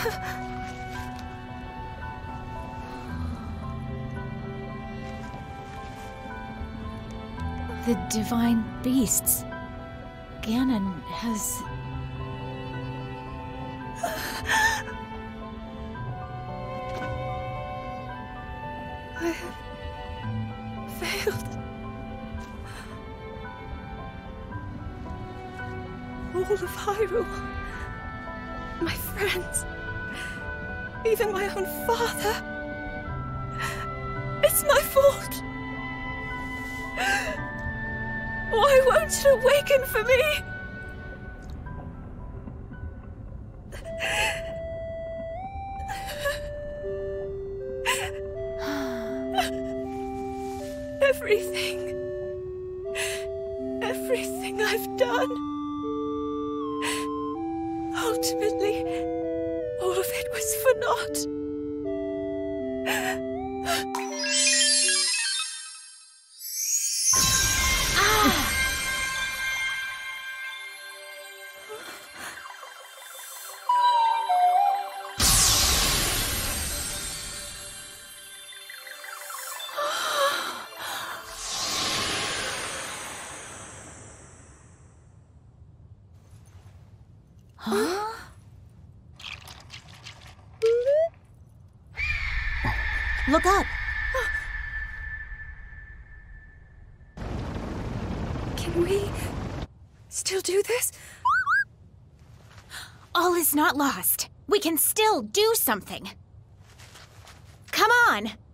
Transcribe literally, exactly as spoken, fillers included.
The divine beasts. Ganon has... I have failed. All of Hyrule. My friends. Even my own father. It's my fault. Why won't it awaken for me? Everything, everything I've done, ultimately, all of it was for naught. Huh? Look up! Can we still do this? All is not lost. We can still do something. Come on!